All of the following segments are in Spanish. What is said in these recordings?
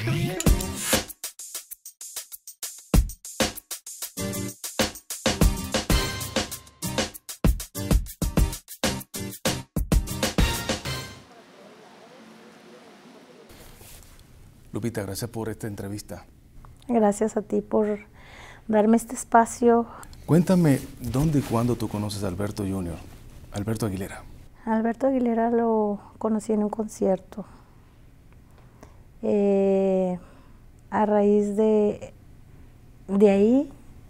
Lupita, gracias por esta entrevista. Gracias a ti por darme este espacio. Cuéntame, ¿dónde y cuándo tú conoces a Alberto Jr., Alberto Aguilera? Alberto Aguilera lo conocí en un concierto. A raíz de ahí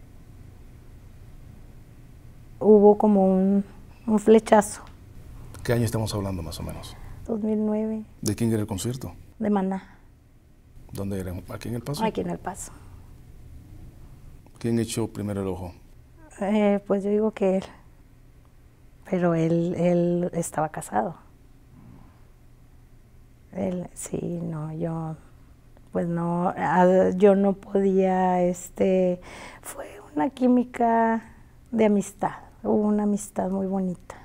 hubo como un flechazo. ¿Qué año estamos hablando más o menos? 2009. ¿De quién era el concierto? De Maná. ¿Dónde era? ¿Aquí en El Paso? Aquí en El Paso. ¿Quién echó primero el ojo? Pues yo digo que él. Pero él estaba casado. Él, sí, no, yo, pues no, yo no podía, fue una química de amistad, hubo una amistad muy bonita,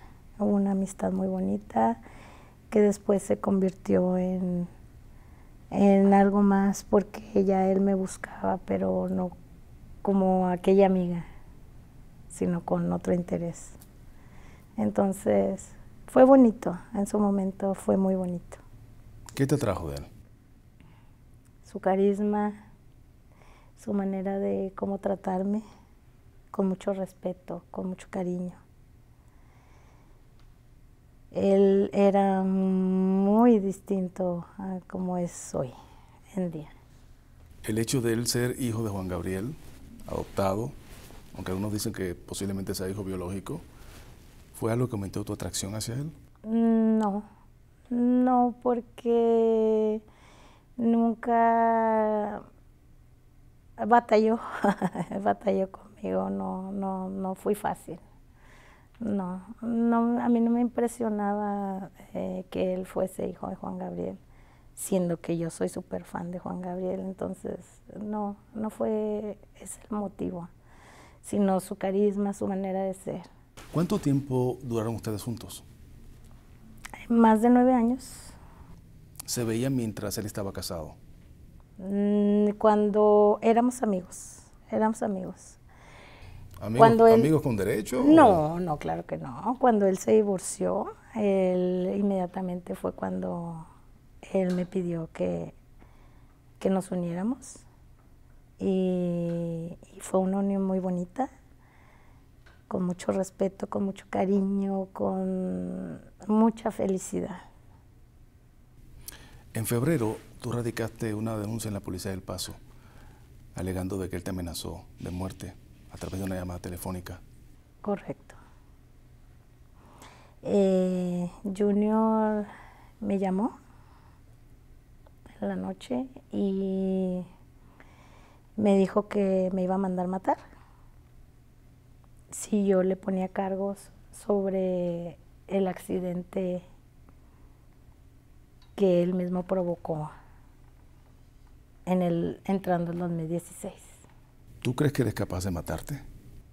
que después se convirtió en algo más porque ya él me buscaba, pero no como aquella amiga, sino con otro interés. Entonces, fue bonito, en su momento fue muy bonito. ¿Qué te atrajo de él? Su carisma, su manera de cómo tratarme, con mucho respeto, con mucho cariño. Él era muy distinto a como es hoy en día. El hecho de él ser hijo de Juan Gabriel, adoptado, aunque algunos dicen que posiblemente sea hijo biológico, ¿fue algo que aumentó tu atracción hacia él? No, porque nunca batalló, batalló conmigo, no fui fácil. No, a mí no me impresionaba que él fuese hijo de Juan Gabriel, siendo que yo soy súper fan de Juan Gabriel, entonces no fue ese el motivo, sino su carisma, su manera de ser. ¿Cuánto tiempo duraron ustedes juntos? Más de 9 años. ¿Se veían mientras él estaba casado? Cuando éramos amigos. ¿Amigos con derecho? No, claro que no. Cuando él se divorció, él inmediatamente fue cuando él me pidió que nos uniéramos. Y fue una unión muy bonita, con mucho respeto, con mucho cariño, con mucha felicidad. En febrero, tú radicaste una denuncia en la policía del Paso, alegando de que él te amenazó de muerte a través de una llamada telefónica. Correcto. Junior me llamó en la noche y me dijo que me iba a mandar matar si yo le ponía cargos sobre el accidente que él mismo provocó entrando en 2016. ¿Tú crees que eres capaz de matarte?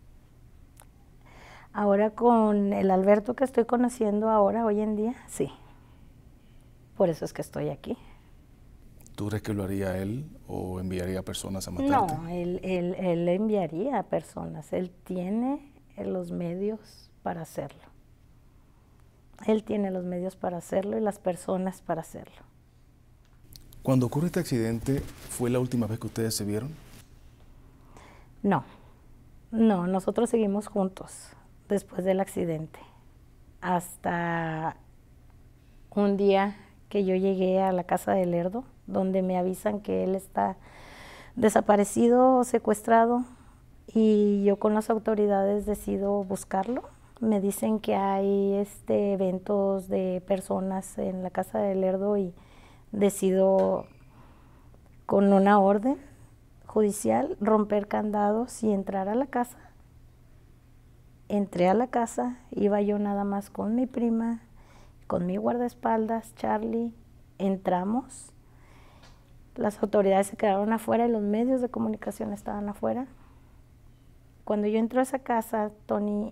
Ahora con el Alberto que estoy conociendo ahora, hoy en día, sí. Por eso es que estoy aquí. ¿Tú crees que lo haría él o enviaría personas a matarte? No, él enviaría a personas. Él tiene los medios para hacerlo. Él tiene los medios para hacerlo y las personas para hacerlo. Cuando ocurre este accidente, ¿fue la última vez que ustedes se vieron? No, nosotros seguimos juntos después del accidente. Hasta un día que yo llegué a la casa de Lerdo, donde me avisan que él está desaparecido o secuestrado, y yo con las autoridades decido buscarlo. Me dicen que hay eventos de personas en la casa de Lerdo y decido con una orden judicial romper candados y entrar a la casa. Entré a la casa, iba yo nada más con mi prima, con mi guardaespaldas, Charlie, entramos. Las autoridades se quedaron afuera y los medios de comunicación estaban afuera. Cuando yo entro a esa casa, Tony,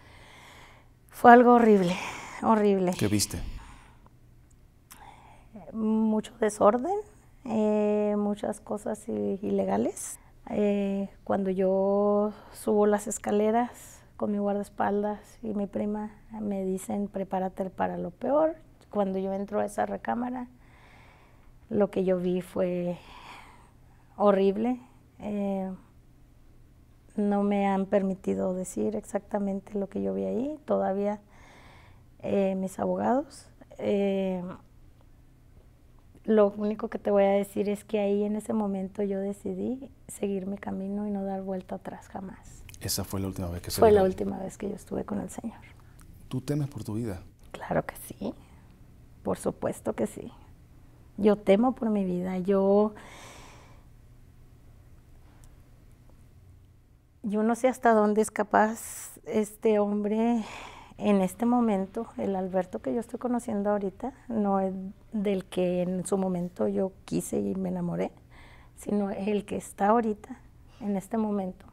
fue algo horrible, horrible. ¿Qué viste? mucho desorden, muchas cosas ilegales. Cuando yo subo las escaleras con mi guardaespaldas y mi prima me dicen prepárate para lo peor. Cuando yo entro a esa recámara, lo que yo vi fue horrible. No me han permitido decir exactamente lo que yo vi ahí, todavía mis abogados. Lo único que te voy a decir es que ahí en ese momento yo decidí seguir mi camino y no dar vuelta atrás jamás. ¿Esa fue la última vez que se Fue vio? la última vez que yo estuve con el Señor. ¿Tú temes por tu vida? Claro que sí, por supuesto que sí. Yo temo por mi vida. Yo no sé hasta dónde es capaz este hombre en este momento. El Alberto que yo estoy conociendo ahorita no es del que en su momento yo quise y me enamoré, sino el que está ahorita, en este momento,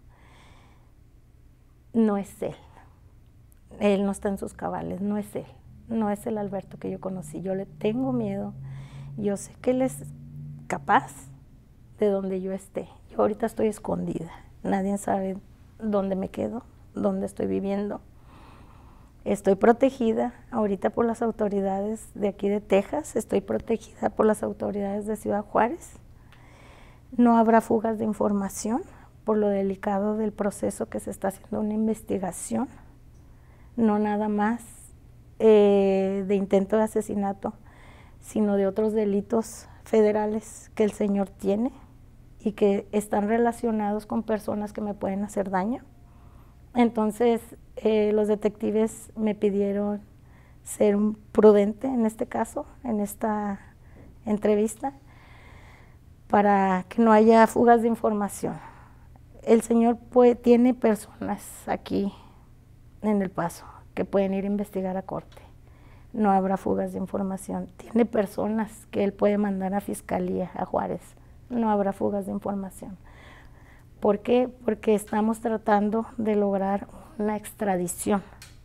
no es él. Él no está en sus cabales, no es él. No es el Alberto que yo conocí. Yo le tengo miedo. Yo sé que él es capaz de donde yo esté. Yo ahorita estoy escondida. Nadie sabe dónde me quedo, dónde estoy viviendo. Estoy protegida ahorita por las autoridades de aquí de Texas. Estoy protegida por las autoridades de Ciudad Juárez. No habrá fugas de información por lo delicado del proceso que se está haciendo una investigación. No nada más de intento de asesinato, sino de otros delitos federales que el Señor tiene y que están relacionados con personas que me pueden hacer daño. Entonces, los detectives me pidieron ser prudente en este caso, en esta entrevista, para que no haya fugas de información. El Señor tiene personas aquí en El Paso que pueden ir a investigar a corte. No habrá fugas de información. Tiene personas que Él puede mandar a Fiscalía, a Juárez. No habrá fugas de información. ¿Por qué? Porque estamos tratando de lograr una extradición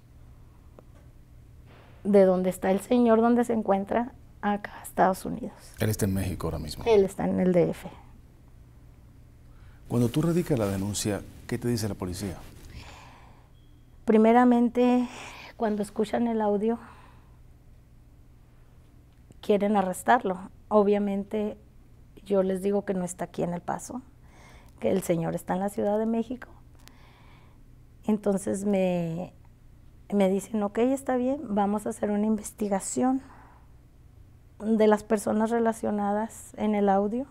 de donde está el Señor, donde se encuentra, acá a Estados Unidos. Él está en México ahora mismo. Él está en el DF. Cuando tú radicas la denuncia, ¿qué te dice la policía? Primeramente, cuando escuchan el audio, quieren arrestarlo. Obviamente, yo les digo que no está aquí en El Paso, que el Señor está en la Ciudad de México. Entonces me dicen, ok, está bien, vamos a hacer una investigación de las personas relacionadas en el audio,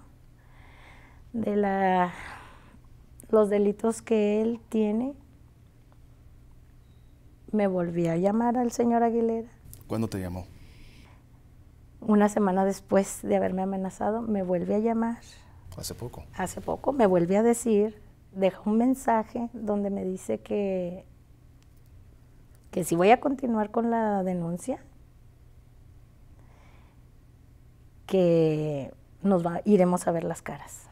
de los delitos que él tiene. Me volví a llamar al señor Aguilera. ¿Cuándo te llamó? Una semana después de haberme amenazado, me vuelve a llamar. ¿Hace poco? Hace poco me vuelve a decir, deja un mensaje donde me dice que si voy a continuar con la denuncia, que iremos a ver las caras.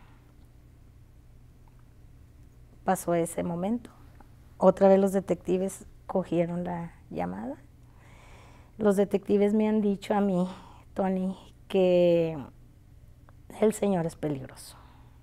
Pasó ese momento. Otra vez los detectives cogieron la llamada. Los detectives me han dicho a mí, Tony, que el Señor es peligroso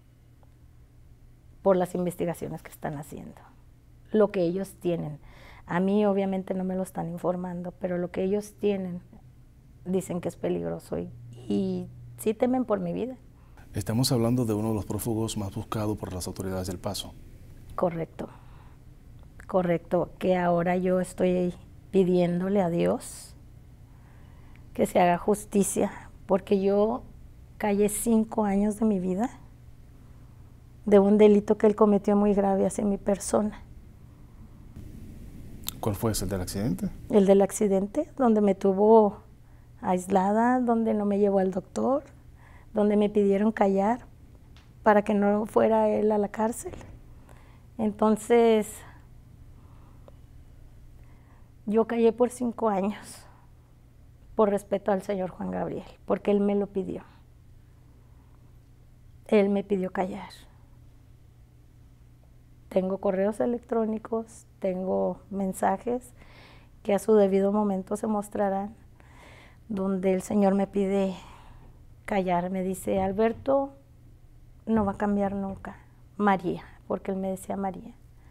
por las investigaciones que están haciendo. Lo que ellos tienen. A mí obviamente no me lo están informando, pero lo que ellos tienen dicen que es peligroso y sí temen por mi vida. Estamos hablando de uno de los prófugos más buscados por las autoridades del Paso. Correcto, correcto, que ahora yo estoy pidiéndole a Dios que se haga justicia, porque yo callé 5 años de mi vida de un delito que él cometió muy grave hacia mi persona. ¿Cuál fue ese, el del accidente? El del accidente, donde me tuvo aislada, donde no me llevó al doctor, donde me pidieron callar para que no fuera él a la cárcel. Entonces, yo callé por 5 años, por respeto al señor Juan Gabriel, porque él me lo pidió. Él me pidió callar. Tengo correos electrónicos, tengo mensajes que a su debido momento se mostrarán, donde el Señor me pide callar. Me dice, Alberto no va a cambiar nunca. María, porque él me decía María.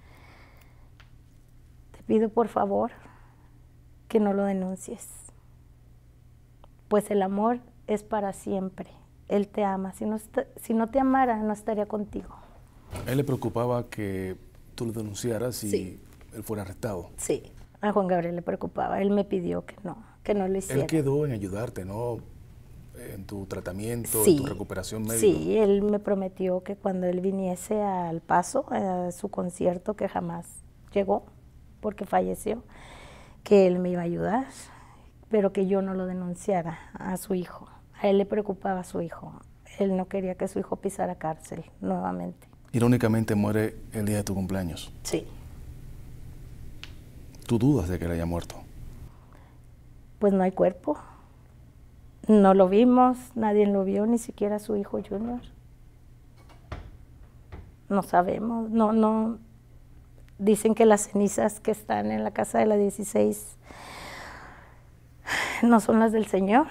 Te pido por favor que no lo denuncies. Pues el amor es para siempre. Él te ama. Si no te amara, no estaría contigo. ¿A él le preocupaba que tú lo denunciaras y Sí. él fuera arrestado? Sí, a Juan Gabriel le preocupaba. Él me pidió que no lo hiciera. Él quedó en ayudarte, ¿no? En tu tratamiento, Sí, en tu recuperación médica. Sí, él me prometió que cuando él viniese al Paso, a su concierto, que jamás llegó porque falleció, que él me iba a ayudar, pero que yo no lo denunciara a su hijo. A él le preocupaba a su hijo. Él no quería que su hijo pisara cárcel nuevamente. Irónicamente muere el día de tu cumpleaños. Sí. ¿Tú dudas de que él haya muerto? Pues no hay cuerpo. No lo vimos, nadie lo vio, ni siquiera su hijo Junior. No sabemos, no. Dicen que las cenizas que están en la casa de la 16 no son las del Señor.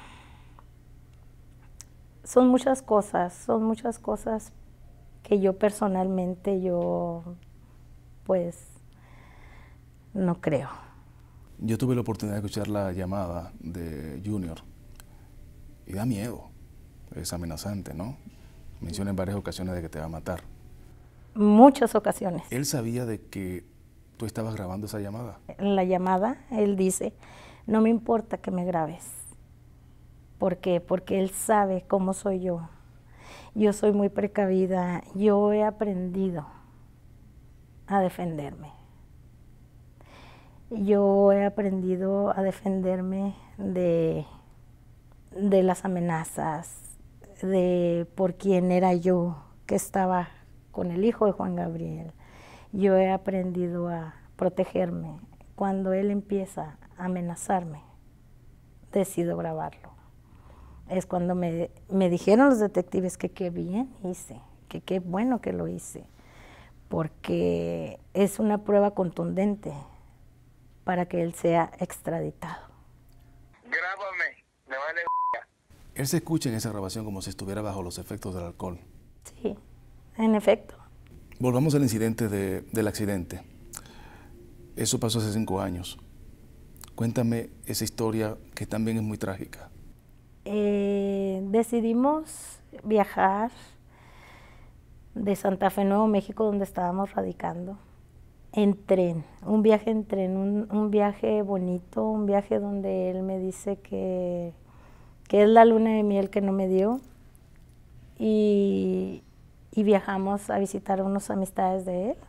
Son muchas cosas que yo personalmente, pues, no creo. Yo tuve la oportunidad de escuchar la llamada de Junior y da miedo, es amenazante, ¿no? Menciona en varias ocasiones de que te va a matar. Muchas ocasiones. ¿Él sabía de que tú estabas grabando esa llamada? En la llamada, él dice, no me importa que me grabes. ¿Por qué? Porque él sabe cómo soy yo. Yo soy muy precavida, yo he aprendido a defenderme. Yo he aprendido a defenderme de las amenazas, de por quién era yo, que estaba con el hijo de Juan Gabriel. Yo he aprendido a protegerme. Cuando él empieza a amenazarme, decido grabarlo. Es cuando me dijeron los detectives que qué bien hice, que qué bueno que lo hice, porque es una prueba contundente para que él sea extraditado. Grábame, me vale. Él se escucha en esa grabación como si estuviera bajo los efectos del alcohol. Sí, en efecto. Volvamos al incidente del accidente. Eso pasó hace 5 años. Cuéntame esa historia que también es muy trágica. Decidimos viajar de Santa Fe, Nuevo México, donde estábamos radicando, en tren, un viaje en tren, un viaje bonito, un viaje donde él me dice que es la luna de miel que no me dio, y viajamos a visitar a unas amistades de él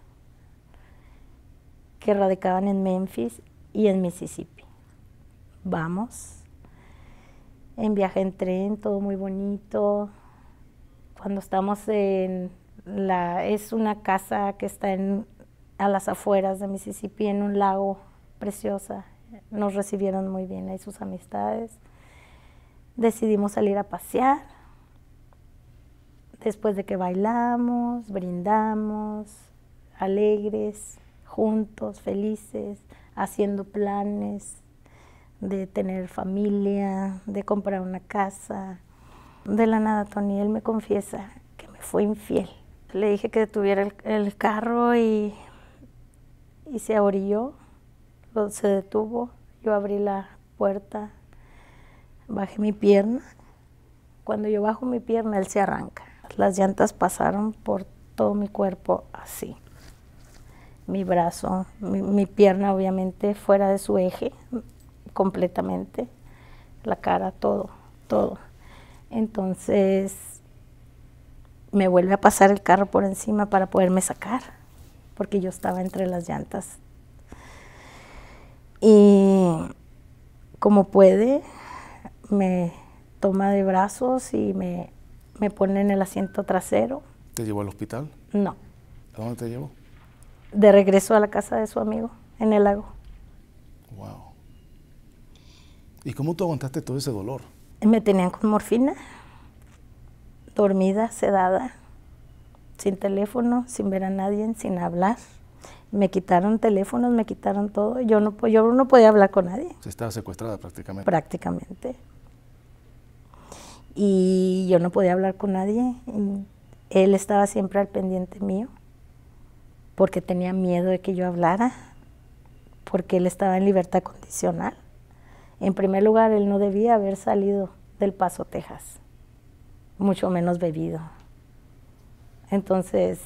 que radicaban en Memphis y en Mississippi. Vamos, en viaje en tren, todo muy bonito. Cuando estamos es una casa que está a las afueras de Mississippi, en un lago preciosa. Nos recibieron muy bien ahí sus amistades. Decidimos salir a pasear. Después de que bailamos, brindamos, alegres, juntos, felices, haciendo planes de tener familia, de comprar una casa. De la nada, Tony, él me confiesa que me fue infiel. Le dije que detuviera el carro y se ahorilló, se detuvo. Yo abrí la puerta, bajé mi pierna. Cuando yo bajo mi pierna, él se arranca. Las llantas pasaron por todo mi cuerpo así. Mi brazo, mi pierna obviamente fuera de su eje, completamente. La cara, todo. Entonces me vuelve a pasar el carro por encima para poderme sacar, porque yo estaba entre las llantas. Y como puede, me toma de brazos y me pone en el asiento trasero. ¿Te llevó al hospital? No. ¿A dónde te llevó? De regreso a la casa de su amigo, en el lago. Wow. ¿Y cómo tú aguantaste todo ese dolor? Me tenían con morfina, dormida, sedada, sin teléfono, sin ver a nadie, sin hablar. Me quitaron teléfonos, me quitaron todo. Yo no podía hablar con nadie. Se estaba secuestrada prácticamente. Prácticamente. y yo no podía hablar con nadie. Él estaba siempre al pendiente mío porque tenía miedo de que yo hablara, porque él estaba en libertad condicional. En primer lugar, él no debía haber salido del Paso, Texas, mucho menos bebido. Entonces,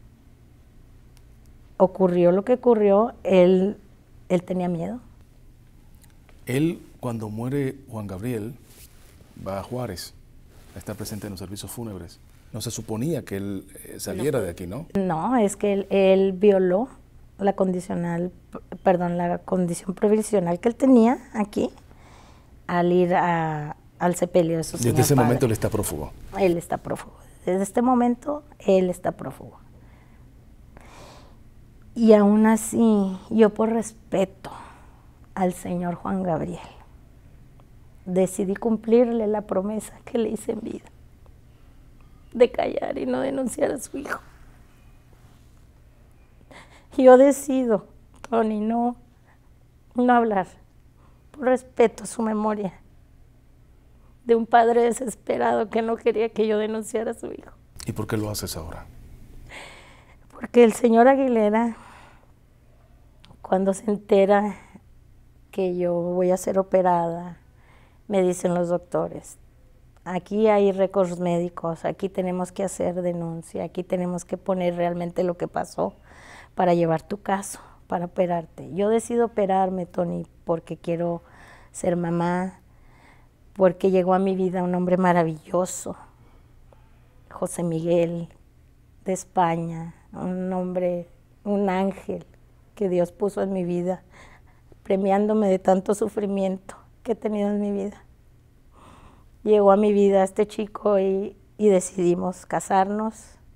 ocurrió lo que ocurrió, él tenía miedo. Él, cuando muere Juan Gabriel, va a Juárez, está presente en los servicios fúnebres. No se suponía que él saliera de aquí, ¿no? No, es que él violó la condición provisional que él tenía aquí al ir al sepelio de su señor Desde ese padre. momento él está prófugo. Él está prófugo. Desde este momento él está prófugo. Y aún así, yo por respeto al señor Juan Gabriel, decidí cumplirle la promesa que le hice en vida, de callar y no denunciar a su hijo. Yo decido, Tony, no hablar, por respeto a su memoria, de un padre desesperado que no quería que yo denunciara a su hijo. ¿Y por qué lo haces ahora? Porque el señor Aguilera, cuando se entera que yo voy a ser operada, me dicen los doctores, aquí hay récords médicos, aquí tenemos que hacer denuncia, aquí tenemos que poner realmente lo que pasó para llevar tu caso, para operarte. Yo decido operarme, Tony, porque quiero ser mamá, porque llegó a mi vida un hombre maravilloso, José Miguel, de España, un hombre, un ángel que Dios puso en mi vida, premiándome de tanto sufrimiento que he tenido en mi vida. Llegó a mi vida este chico y decidimos casarnos.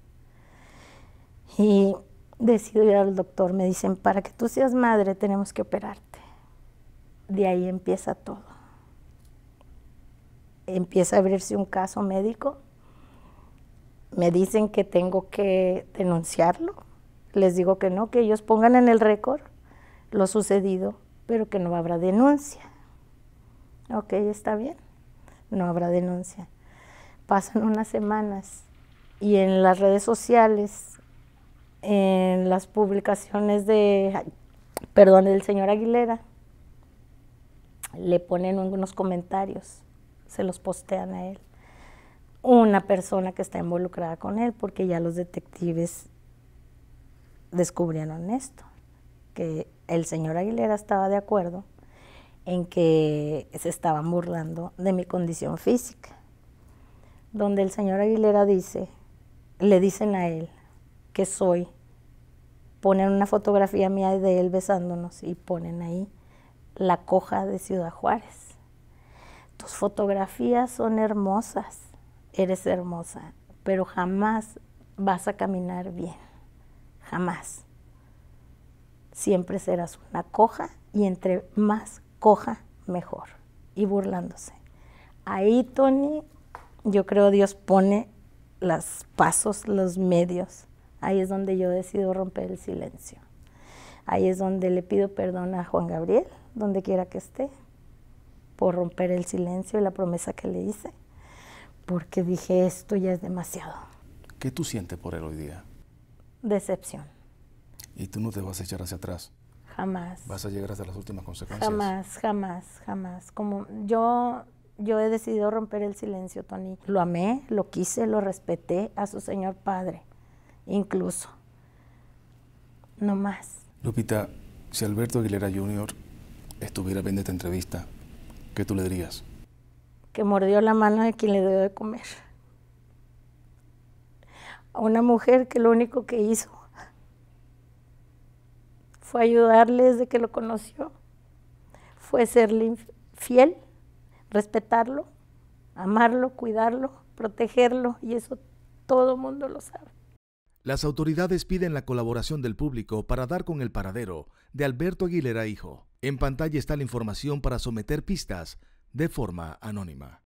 Y decido ir al doctor. Me dicen, para que tú seas madre tenemos que operarte. De ahí empieza todo. Empieza a abrirse un caso médico. Me dicen que tengo que denunciarlo. Les digo que no, que ellos pongan en el récord lo sucedido, pero que no habrá denuncia. Ok, está bien, no habrá denuncia. Pasan unas semanas y en las redes sociales, en las publicaciones del señor Aguilera, le ponen unos comentarios, se los postean a él. Una persona que está involucrada con él, porque ya los detectives descubrieron esto, que el señor Aguilera estaba de acuerdo en que se estaban burlando de mi condición física, donde el señor Aguilera le dicen a él que ponen una fotografía mía de él besándonos y ponen ahí la coja de Ciudad Juárez. Tus fotografías son hermosas, eres hermosa, pero jamás vas a caminar bien, jamás. Siempre serás una coja y entre más coja, mejor. Y burlándose. Ahí, Tony, yo creo Dios pone los pasos, los medios. Ahí es donde yo decido romper el silencio. Ahí es donde le pido perdón a Juan Gabriel, donde quiera que esté, por romper el silencio y la promesa que le hice, porque dije, esto ya es demasiado. ¿Qué tú sientes por él hoy día? Decepción. ¿Y tú no te vas a echar hacia atrás? Jamás. ¿Vas a llegar hasta las últimas consecuencias? Jamás, jamás, jamás. Como yo he decidido romper el silencio, Tony. Lo amé, lo quise, lo respeté a su señor padre, incluso. No más. Lupita, si Alberto Aguilera Jr. estuviera viendo esta entrevista, ¿qué tú le dirías? Que mordió la mano de quien le dio de comer. A una mujer que lo único que hizo fue ayudarle desde que lo conoció, fue serle fiel, respetarlo, amarlo, cuidarlo, protegerlo, y eso todo mundo lo sabe. Las autoridades piden la colaboración del público para dar con el paradero de Alberto Aguilera Hijo. En pantalla está la información para someter pistas de forma anónima.